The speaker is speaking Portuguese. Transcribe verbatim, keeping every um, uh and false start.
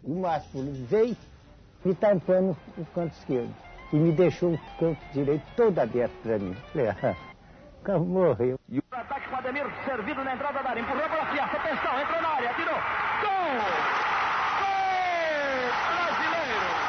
O Márcio veio me tampando o canto esquerdo. E me deixou o canto direito todo aberto para mim. Falei, ah, o cara morreu. E o ataque com o Ademir, servido na entrada da área, empurrou para a fiesta, atenção, entrou na área, tirou. Gol! Gol! Brasileiro!